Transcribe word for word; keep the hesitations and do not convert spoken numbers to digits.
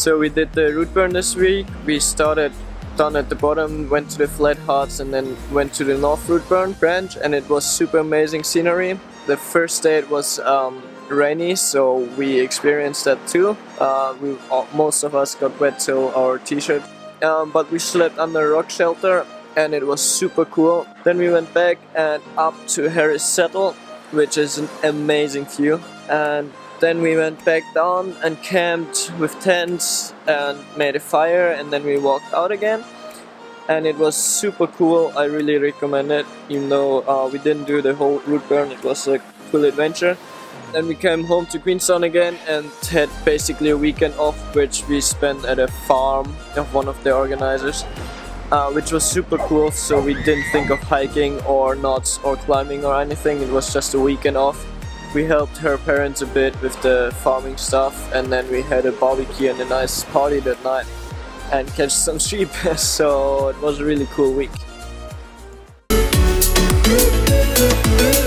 So we did the Routeburn this week. We started down at the bottom, went to the flat huts, and then went to the North Routeburn branch, and it was super amazing scenery. The first day it was um, rainy, so we experienced that too. Uh, we, most of us got wet till our t-shirt, um, but we slept under a rock shelter and it was super cool. Then we went back and up to Harris Settle, which is an amazing view, and then we went back down and camped with tents and made a fire, and then we walked out again, and it was super cool. I really recommend it, even though uh, we didn't do the whole Routeburn. It was a cool adventure. Then we came home to Queenstown again and had basically a weekend off, which we spent at a farm of one of the organizers, uh, which was super cool. So we didn't think of hiking or knots or climbing or anything. It was just a weekend off. We helped her parents a bit with the farming stuff, and then we had a barbecue and a nice party that night and catch some sheep. So it was a really cool week.